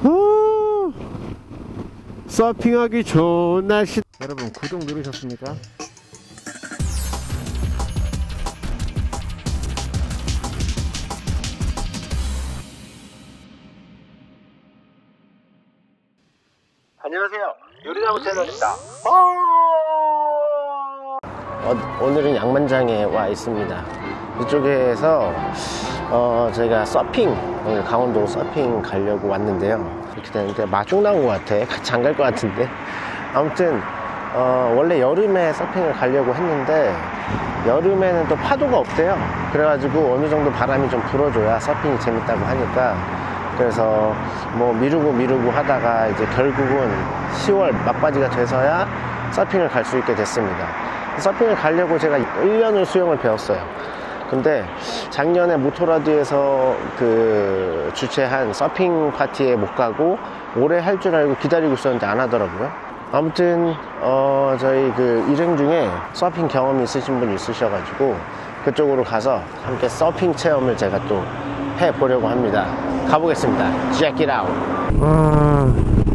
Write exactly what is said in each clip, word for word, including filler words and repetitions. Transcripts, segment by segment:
후, 서핑하기 좋은 날씨. 여러분 구독 누르셨습니까? 안녕하세요, 요리나무 채널입니다. 어, 오늘은 양만장에 와 있습니다. 이쪽에서 어, 저희가 서핑, 오늘 강원도 서핑 가려고 왔는데요. 이렇게 되는데 마중 나온 것 같아. 같이 안 갈 것 같은데. 아무튼 어, 원래 여름에 서핑을 가려고 했는데 여름에는 또 파도가 없대요. 그래가지고 어느 정도 바람이 좀 불어줘야 서핑이 재밌다고 하니까, 그래서 뭐 미루고 미루고 하다가 이제 결국은 시월 막바지가 돼서야 서핑을 갈 수 있게 됐습니다. 서핑을 가려고 제가 일 년을 수영을 배웠어요. 근데 작년에 모토라드에서 그 주최한 서핑 파티에 못 가고 올해 할 줄 알고 기다리고 있었는데 안 하더라고요. 아무튼 어 저희 그 일행 중에 서핑 경험이 있으신 분 있으셔가지고 그쪽으로 가서 함께 서핑 체험을 제가 또 해보려고 합니다. 가보겠습니다. Check it out. 아,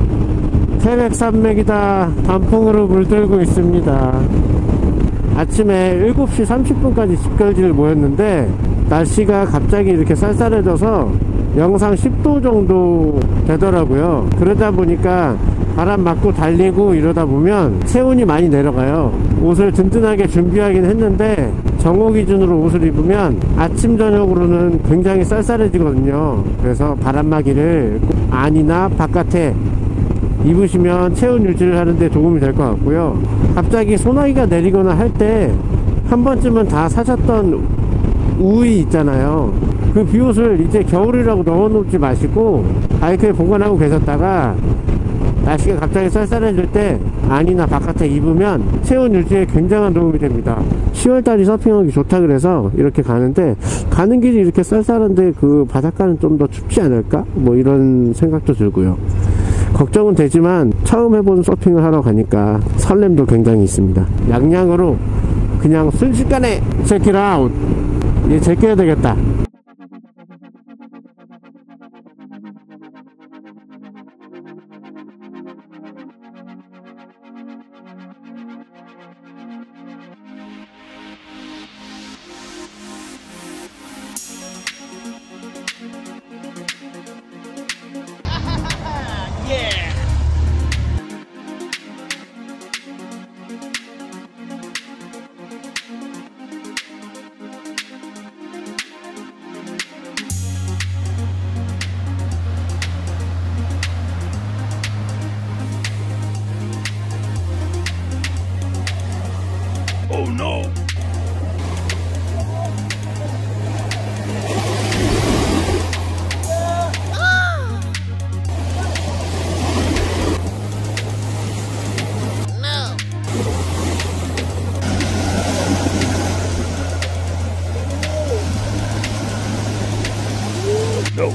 태백산맥이다. 단풍으로 물들고 있습니다. 아침에 일곱 시 삼십 분까지 집결지를 모였는데 날씨가 갑자기 이렇게 쌀쌀해져서 영상 십 도 정도 되더라고요. 그러다 보니까 바람 맞고 달리고 이러다 보면 체온이 많이 내려가요. 옷을 든든하게 준비하긴 했는데 정오 기준으로 옷을 입으면 아침 저녁으로는 굉장히 쌀쌀해지거든요. 그래서 바람막이를 안이나 바깥에 입으시면 체온 유지를 하는데 도움이 될 것 같고요. 갑자기 소나기가 내리거나 할 때 한 번쯤은 다 사셨던 우의 있잖아요. 그 비옷을 이제 겨울이라고 넣어놓지 마시고 바이크에 보관하고 계셨다가 날씨가 갑자기 쌀쌀해질 때 안이나 바깥에 입으면 체온 유지에 굉장한 도움이 됩니다. 시월달이 서핑하기 좋다 그래서 이렇게 가는데, 가는 길이 이렇게 쌀쌀한데 그 바닷가는 좀 더 춥지 않을까? 뭐 이런 생각도 들고요. 걱정은 되지만 처음 해본 서핑을 하러 가니까 설렘도 굉장히 있습니다. 양양으로 그냥 순식간에 체크 아웃. 얘 제껴야 되겠다. Oh no! No.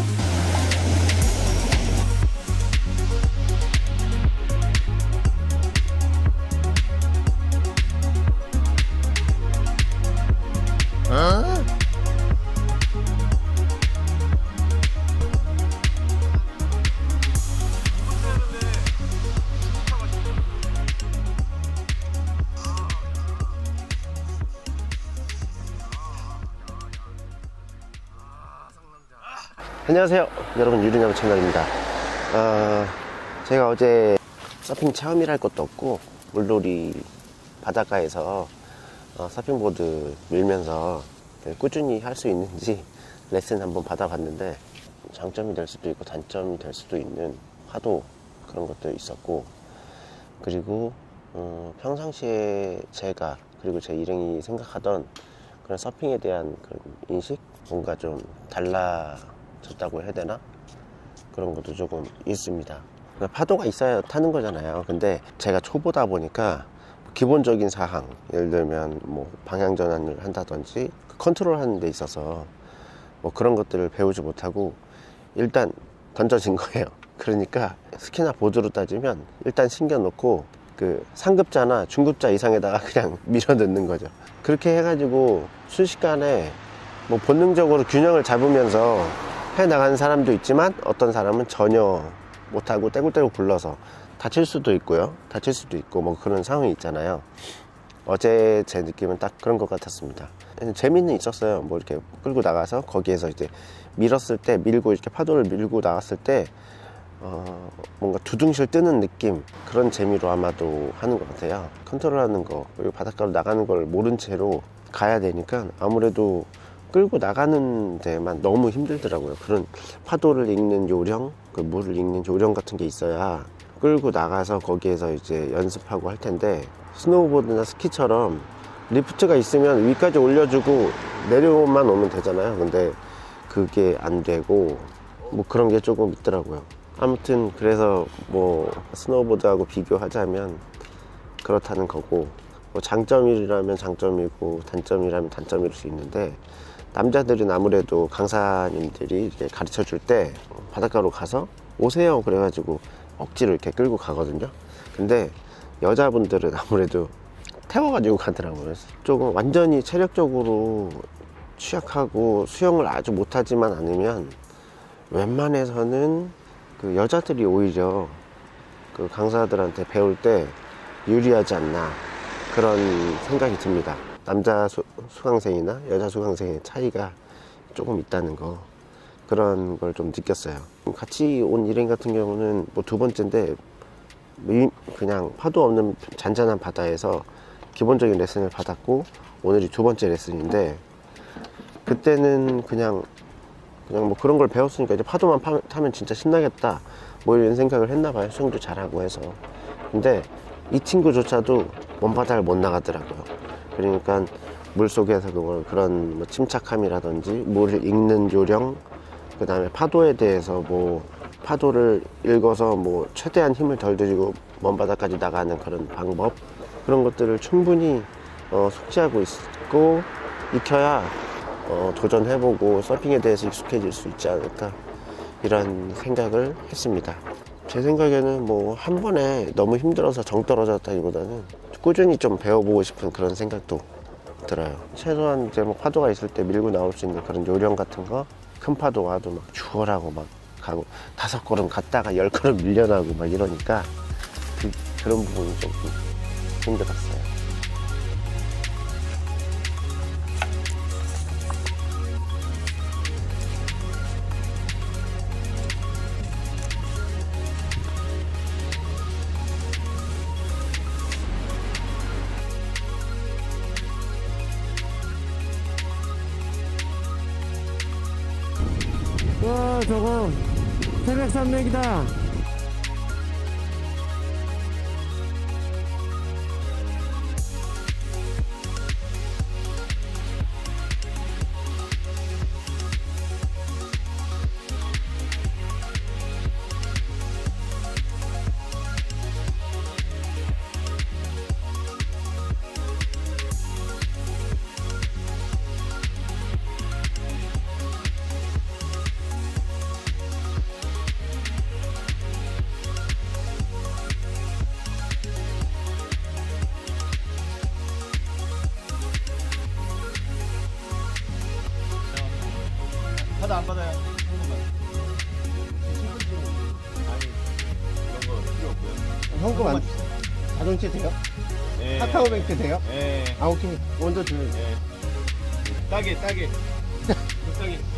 안녕하세요, 여러분. 유리나무 채널입니다. 어, 제가 어제 서핑 체험이라 할 것도 없고 물놀이 바닷가에서 어, 서핑보드 밀면서 꾸준히 할 수 있는지 레슨 한번 받아봤는데, 장점이 될 수도 있고 단점이 될 수도 있는 파도, 그런 것도 있었고, 그리고 어, 평상시에 제가 그리고 제 일행이 생각하던 그런 서핑에 대한 그런 인식, 뭔가 좀 달라졌다고 해야 되나? 그런 것도 조금 있습니다. 파도가 있어야 타는 거잖아요. 근데 제가 초보다 보니까 기본적인 사항, 예를 들면 뭐 방향 전환을 한다든지 컨트롤 하는 데 있어서 뭐 그런 것들을 배우지 못하고 일단 던져진 거예요. 그러니까 스키나 보드로 따지면 일단 신겨 놓고 그 상급자나 중급자 이상에다가 그냥 밀어 넣는 거죠. 그렇게 해가지고 순식간에 뭐 본능적으로 균형을 잡으면서 해 나가는 사람도 있지만, 어떤 사람은 전혀 못하고 떼굴떼굴 굴러서 다칠 수도 있고요. 다칠 수도 있고 뭐 그런 상황이 있잖아요. 어제 제 느낌은 딱 그런 것 같았습니다. 재미는 있었어요. 뭐 이렇게 끌고 나가서 거기에서 이제 밀었을 때, 밀고 이렇게 파도를 밀고 나갔을 때 어, 뭔가 두둥실 뜨는 느낌, 그런 재미로 아마도 하는 것 같아요. 컨트롤하는 거, 그리고 바닷가로 나가는 걸 모른 채로 가야 되니까 아무래도 끌고 나가는 데만 너무 힘들더라고요. 그런 파도를 읽는 요령, 그 물을 읽는 요령 같은 게 있어야 끌고 나가서 거기에서 이제 연습하고 할 텐데, 스노우보드나 스키처럼 리프트가 있으면 위까지 올려주고 내려만 오면 되잖아요. 근데 그게 안 되고 뭐 그런 게 조금 있더라고요. 아무튼 그래서 뭐 스노우보드하고 비교하자면 그렇다는 거고, 뭐 장점이라면 장점이고 단점이라면 단점일 수 있는데, 남자들은 아무래도 강사님들이 이렇게 가르쳐 줄 때 바닷가로 가서 오세요 그래가지고 억지로 이렇게 끌고 가거든요. 근데 여자분들은 아무래도 태워가지고 가더라고요. 조금 완전히 체력적으로 취약하고 수영을 아주 못하지만 않으면 웬만해서는 그 여자들이 오히려 그 강사들한테 배울 때 유리하지 않나, 그런 생각이 듭니다. 남자 수, 수강생이나 여자 수강생의 차이가 조금 있다는 거, 그런 걸 좀 느꼈어요. 같이 온 일행 같은 경우는 뭐 두 번째인데 그냥 파도 없는 잔잔한 바다에서 기본적인 레슨을 받았고, 오늘이 두 번째 레슨인데, 그때는 그냥 그냥 뭐 그런 걸 배웠으니까 이제 파도만 파, 타면 진짜 신나겠다 뭐 이런 생각을 했나 봐요. 수영도 잘하고 해서. 근데 이 친구조차도 먼바다를 못 나가더라고요. 그러니까 물속에서 그걸 그런 뭐 침착함이라든지 물을 읽는 요령, 그 다음에 파도에 대해서 뭐 파도를 읽어서 뭐 최대한 힘을 덜 들이고 먼바다까지 나가는 그런 방법, 그런 것들을 충분히 어, 숙지하고 있고 익혀야 어, 도전해보고 서핑에 대해서 익숙해질 수 있지 않을까, 이런 생각을 했습니다. 제 생각에는 뭐 한 번에 너무 힘들어서 정 떨어졌다기보다는 꾸준히 좀 배워보고 싶은 그런 생각도 들어요. 최소한 이제 뭐 파도가 있을 때 밀고 나올 수 있는 그런 요령 같은 거, 큰 파도 와도 막 죽어라고 막 가고 다섯 걸음 갔다가 열 걸음 밀려나고 막 이러니까 그, 그런 부분이 좀 힘들었어요. 와, 저거 태백산맥이다. 파도 안 받아요. 아니 이런 거 필요 없고요. 현금 안 자동차 돼요? 예. 카카오뱅크 돼요? 예. 아, 오케이. 먼저 줘요. 예. 따게 따게. 따게.